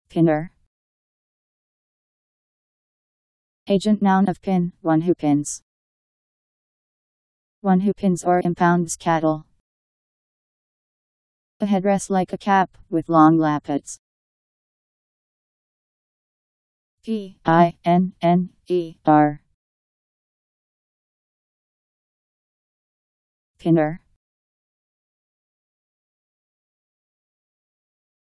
Pinner. Agent noun of pin, one who pins. One who pins or impounds cattle. A headdress like a cap, with long lappets. P-I-N-N-E-R. Pinner.